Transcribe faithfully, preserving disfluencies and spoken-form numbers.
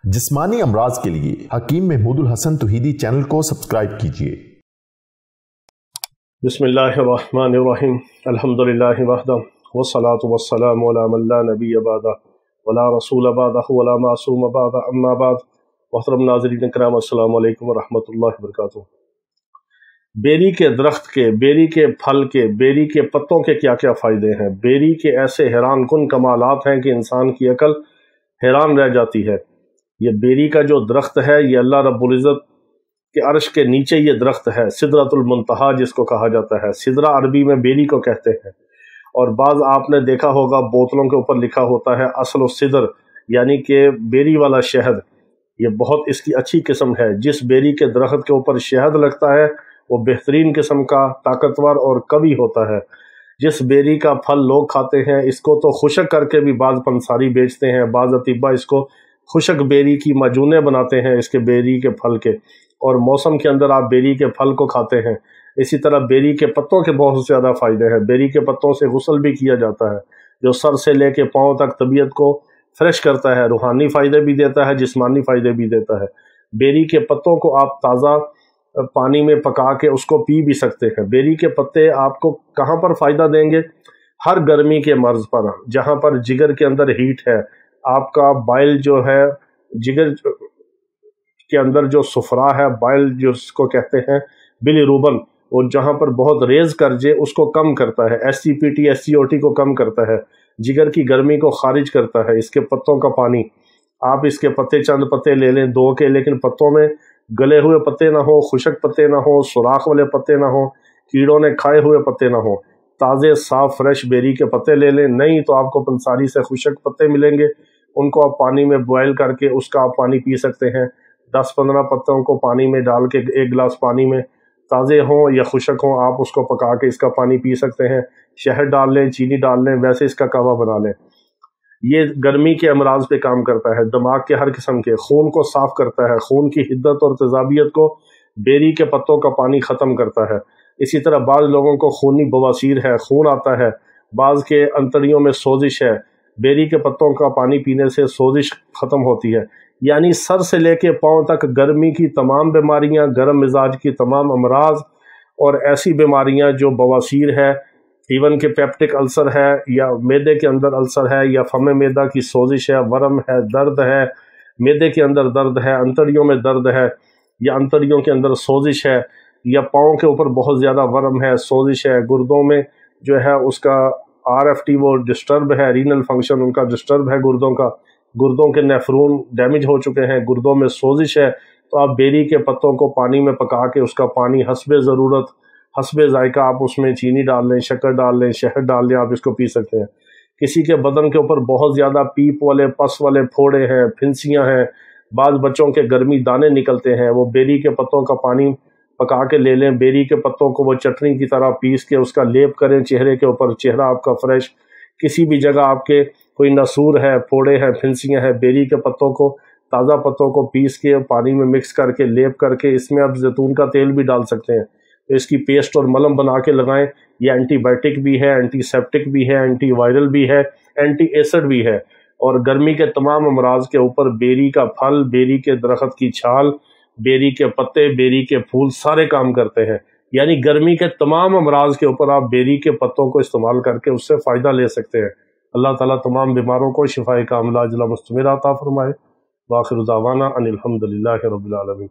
जिस्मानी अमराज के लिए हकीम महमूदुल हसन तौहीदी चैनल को सब्सक्राइब कीजिए। बिस्मिल्लाहिर्रहमानिर्रहीम अल्हम्दुलिल्लाहि वहदा वस्सलातु वस्सलामु अला मन ला नबिय्य बअदा वला रसूल बअदहु वला मासूम बअदा अम्मा बाद। मोहतरम नाज़रीन किराम, अस्सलामु अलैकुम व रहमतुल्लाहि व बरकातुहू। बेरी के दरख्त के, बेरी के फल के, बेरी के पत्तों के क्या क्या फ़ायदे हैं। बेरी के ऐसे हैरान कुन कमालात हैं कि इंसान की अकल हैरान रह जाती है। ये बेरी का जो दरख्त है, ये अल्लाह रब्बुल इज़्ज़त के अर्श के नीचे ये दरख्त है, सिदरतुल मुंतहा जिसको कहा जाता है। सिदरा अरबी में बेरी को कहते हैं। और बाज़ आपने देखा होगा बोतलों के ऊपर लिखा होता है असल सिदर, यानी कि बेरी वाला शहद। ये बहुत इसकी अच्छी किस्म है। जिस बेरी के दरख्त के ऊपर शहद लगता है वो बेहतरीन किस्म का, ताकतवर और कवी होता है। जिस बेरी का फल लोग खाते हैं, इसको तो खुशक करके भी बाज़ पंसारी बेचते हैं, बाज़ अतीबा इसको खुशक बेरी की मजूने बनाते हैं इसके बेरी के फल के, और मौसम के अंदर आप बेरी के फल को खाते हैं। इसी तरह बेरी के पत्तों के बहुत ज़्यादा फ़ायदे हैं। बेरी के पत्तों से गुस्ल भी किया जाता है, जो सर से लेके पाँव तक तबीयत को फ्रेश करता है, रूहानी फ़ायदे भी देता है, जिस्मानी फ़ायदे भी देता है। बेरी के पत्तों को आप ताज़ा पानी में पका के उसको पी भी सकते हैं। बेरी के पत्ते आपको कहाँ पर फ़ायदा देंगे? हर गर्मी के मर्ज़ पर, जहाँ पर जिगर के अंदर हीट है, आपका बाइल जो है, जिगर के अंदर जो सुफरा है, बाइल जिसको कहते हैं बिलिरूबन, वो जहाँ पर बहुत रेज करजे उसको कम करता है। S C P T S C O T को कम करता है, जिगर की गर्मी को खारिज करता है। इसके पत्तों का पानी, आप इसके पत्ते चंद पत्ते ले लें दो के, लेकिन पत्तों में गले हुए पत्ते ना हो, खुशक पत्ते ना हो, सुराख वाले पत्ते ना हो, कीड़ों ने खाए हुए पत्ते ना हो। ताज़े साफ फ्रेश बेरी के पत्ते ले लें। नहीं तो आपको पंसारी से खुशक पत्ते मिलेंगे, उनको आप पानी में बॉयल करके उसका आप पानी पी सकते हैं। दस पंद्रह पत्तों को पानी में डाल के, एक गिलास पानी में, ताज़े हों या खुशक हों, आप उसको पका के इसका पानी पी सकते हैं। शहद डाल लें, चीनी डाल लें, वैसे इसका कहवा बना लें। ये गर्मी के अमराज पे काम करता है, दिमाग के हर किस्म के, खून को साफ़ करता है, खून की हिद्दत और तेज़ाबियत को बेरी के पत्तों का पानी ख़त्म करता है। इसी तरह बाज़ लोगों को खूनी बवासीर है, खून आता है, बाज़ के अंतड़ियों में सोजिश है, बेरी के पत्तों का पानी पीने से सोजिश ख़त्म होती है। यानी सर से लेके पाँव तक गर्मी की तमाम बीमारियां, गर्म मिजाज की तमाम अमराज और ऐसी बीमारियां जो बवासीर है, इवन के पेप्टिक अल्सर है, या मैदे के अंदर अल्सर है, या फम मैदा की सोजिश है, वरम है, दर्द है, मैदे के अंदर दर्द है, अंतड़ियों में दर्द है, या अंतड़ियों के अंदर सोजिश है, या पाँव के ऊपर बहुत ज़्यादा वरम है, सोजिश है, गुर्दों में जो है उसका आर एफ टी वो डिस्टर्ब है, रीनल फंक्शन उनका डिस्टर्ब है, गुर्दों का, गुर्दों के नेफ्रून डैमेज हो चुके हैं, गुर्दों में सोजिश है, तो आप बेरी के पत्तों को पानी में पका के उसका पानी हस्बे ज़रूरत, हस्बे जायका आप उसमें चीनी डाल लें, शक्कर डाल लें, शहद डाल लें, आप इसको पी सकते हैं। किसी के बदन के ऊपर बहुत ज़्यादा पीप वाले, पस वाले फोड़े हैं, फिंसियाँ हैं, बाज़ बच्चों के गर्मी दाने निकलते हैं, वो बेरी के पत्तों का पानी पका के ले लें। बेरी के पत्तों को वो चटनी की तरह पीस के उसका लेप करें चेहरे के ऊपर, चेहरा आपका फ्रेश। किसी भी जगह आपके कोई नसूर है, फोड़े हैं, फिंसियाँ हैं, बेरी के पत्तों को, ताज़ा पत्तों को पीस के पानी में मिक्स करके लेप करके, इसमें आप जैतून का तेल भी डाल सकते हैं, तो इसकी पेस्ट और मलम बना के लगाएं। ये एंटीबायोटिक भी है, एंटीसेप्टिक भी है, एंटी वायरल भी है, एंटी एसिड भी है। और गर्मी के तमाम अमराज के ऊपर बेरी का फल, बेरी के दरख्त की छाल, बेरी के पत्ते, बेरी के फूल सारे काम करते हैं। यानी गर्मी के तमाम अमराज के ऊपर आप बेरी के पत्तों को इस्तेमाल करके उससे फ़ायदा ले सकते हैं। अल्लाह ताला तमाम बीमारों को शिफाए कामिला अजला मुस्तमिरा अता फरमाए। वाखिर दावाना अनिल हम्दुलिल्लाहि रब्बिल आलमीन।